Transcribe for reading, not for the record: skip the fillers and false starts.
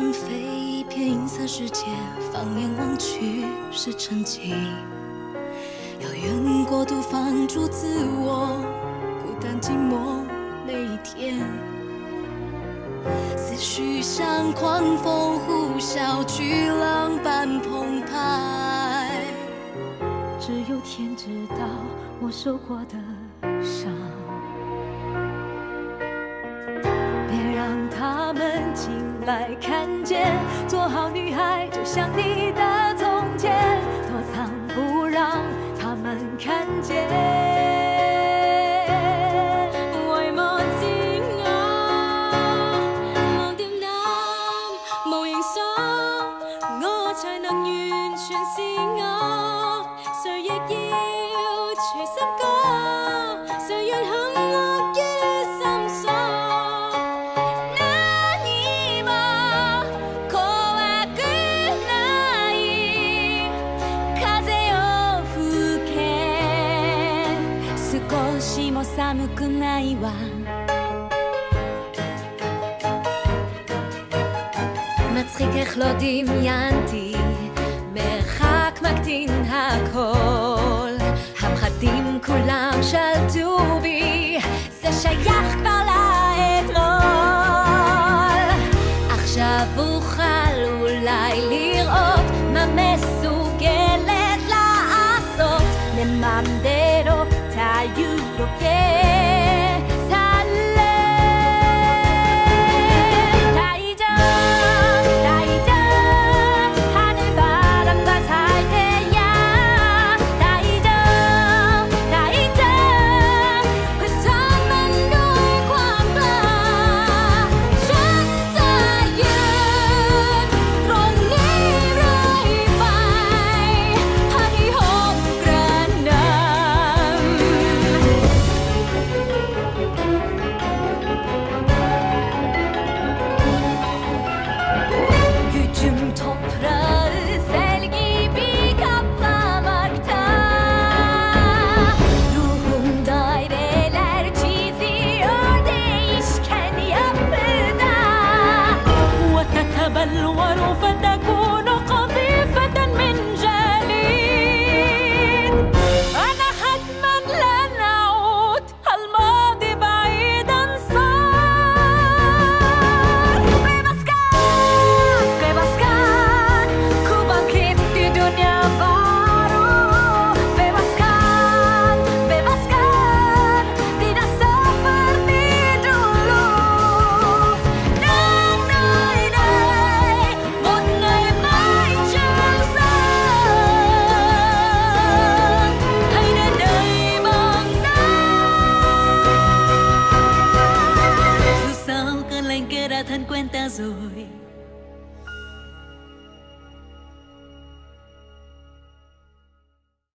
飞遍银色世界，放眼望去是沉寂。遥远国度放逐自我，孤单寂寞每一天。思绪像狂风呼啸，巨浪般澎湃。 只有天知道我受过的伤。别让他们进来看见，做好女孩就像你的从前，躲藏不让他们看见。為無自我，無點膽，無形相，我才能完全是我。誰亦要隨心歌，誰願肯樂於心所。何も怖くない風を吹け、少しも寒くないわ。מצחיק איך לא דמיינתי, מרחק מקטין הכל, הפחדים כולם שלטו בי, זה שייך כבר לאתמול. עכשיו אוכל אולי לראות מה מסוגלת לעשות, לממדרו תיורו الورو فتكون قذيفة من جليد. أنا حتما لن أعود، الماضي بعيدا صار. bebaskan, ku bangkit di dunia baru. Bebaskan, tidak seperti dulu. Thân quen ta rồi.